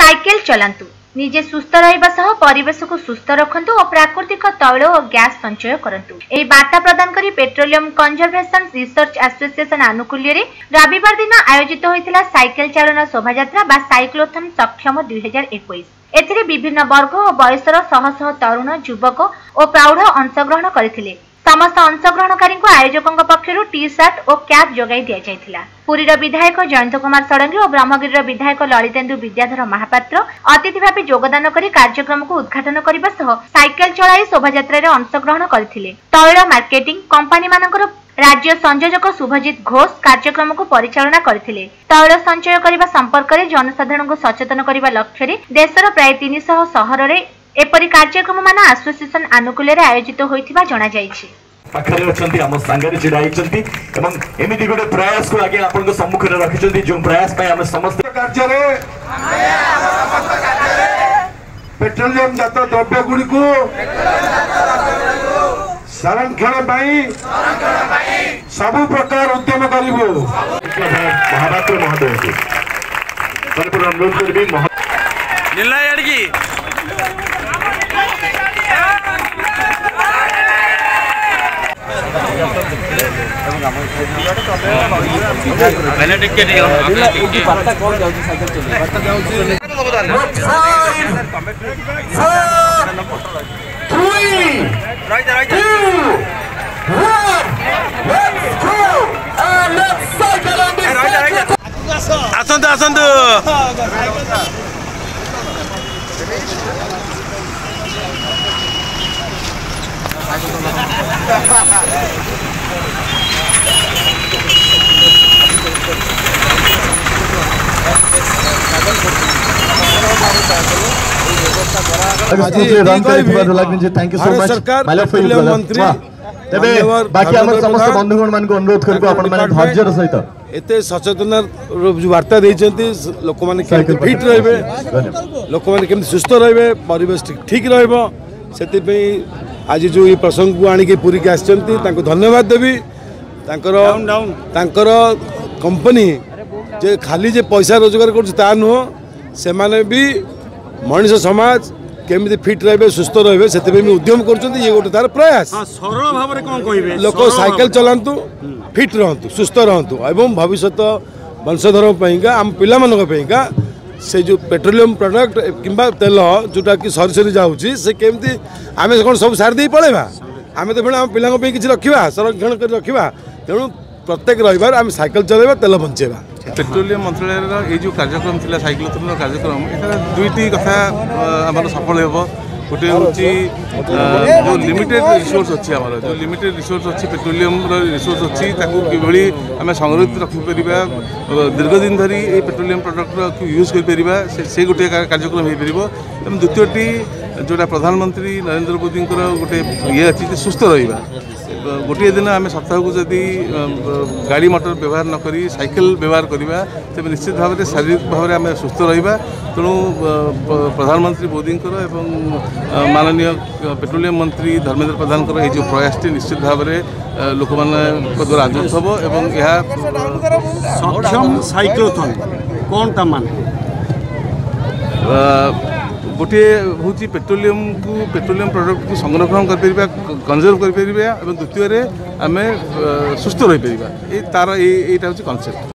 Cycle चलांतु निजे सुस्थ रहिबा सह परिवेश को सुस्थ रखंतु और प्राकृतिक तैल और गैस संचय करंतु। एही वार्ता प्रदान करी पेट्रोलियम कंजर्वेशन रिसर्च एसोसिएशन आनुकूल्य रे रविवार दिन आयोजित होइतिला साइकेल चालन शोभायात्रा बा साइक्लोथन सक्षम 2021। एथिरे विभिन्न वर्ग और बयसर शह शह तरुण युवक और प्रौढ़ अंशग्रहण करथिले। समस्त अंशग्रहणकारी आयोजकों पक्षर टी सर्ट और कैप जगाई दि जाइथिला। पुरीर विधायक जयंत कुमार षडंगी और ब्रह्मगिरी विधायक ललितेन्दु विद्याधर महापात्र अतिथि भाव योगदान कर कार्यक्रम को उद्घाटन करने सह साइकेल चलाई शोभायात्रा रे अंशग्रहण करथिले। तैल मार्केटिंग कंपनी मानकर राज्य संयोजक शुभजीत घोष कार्यक्रम को परिचालना करथिले। तैल संचय करने संपर्क में जनसाधारण को सचेतन करने लक्ष्य रे देशर प्राय 300 सहर रे एपरी कार्यक्रम मान एसोसिएशन आनुकूल्य रे आयोजित होइथिबा जणा जायछि। पाखरे अछंती हम संगरे छिडाइछंती एवं एमिति गोटे प्रयास को आगे आपन को सम्मुख रे रखिछंती जो प्रयास पय हम समस्त कार्य रे पेट्रोलियम जात द्रव्य गुडी को संरक्षण पई सब प्रकार उद्यम करिवो। महापात्र महोदय को परिपूर्ण अनुरोध करबी निल्ला याडकी आसंतु थैंक यू सो मच तेबे बाकी हमर समस्त बंधुगण मान को अनुरोध करको अपन माने धैर्यर सहित एते सचेतन वार्ता देइचंती लोक माने फिट रहबे लोक माने केम सुस्थ रहबे परिवेश ठीक रहबो सेति पे आज जो ये प्रसंग को आनी के पूरी के आछंती तांको धन्यवाद देबी। तांकर कंपनी जे खाली जे पैसा रोजगार कर ता नुह से माने भी मनुष्य समाज केमिति फिट रहे सुस्थ रहे से उद्यम कर ये गोटे तार प्रयास सरल भाव में कौन कहे लोक साइकेल चलांतु फिट रहतु सुस्थ रहतु एवं भविष्य वंशधर आम पिला से जो पेट्रोलियम प्रोडक्ट किंबा तेल जोटा कि सरी सरी जाऊँगी से केमती आम कौन सब सारी दे पड़ेगा आम तो आम पिला किसी रखा संरक्षण कर रखा तेणु प्रत्येक रविवार आम साइकेल चलेगा तेल बंचेगा। पेट्रोलियम मंत्रालय ये जो कार्यक्रम थी साइक्लोथन कार्यक्रम यहाँ दुईटी कथा आम सफल हो गोटे हूँ जो लिमिटेड रिसोर्स अच्छी आम जो लिमिटेड रिसोर्स अच्छी पेट्रोलियम रिसोर्स अच्छी कि आम संरक्षित रखिपर दीर्घ दिन धरी ये पेट्रोलियम प्रोडक्ट यूज कर से गोटे कार्यक्रम हो पार। तेनाली द्वितीयटी जोटा प्रधानमंत्री नरेंद्र मोदी गोटे ये अच्छी सुस्थ रहा गोटे दिन आम सप्ताह को जदि गाड़ी मोटर व्यवहार न करी साइकेल व्यवहार करवा तेज निश्चित भाव में शारीरिक भाव में आम सुस्थ रहा। तेणु प्रधानमंत्री मोदी एवं माननीय पेट्रोलियम मंत्री धर्मेंद्र प्रधान ये जो प्रयासटी निश्चित भाव में लोक द्वारा आदृत हम एवं सक्षम साइक्लोथन कौन ता मान गोटे हूँ पेट्रोलियम प्रोडक्ट को संरक्षण कर कंजर्व कर द्वितीय आम सुस्थ रही पार तार यहाँ हूँ कनसेप्ट।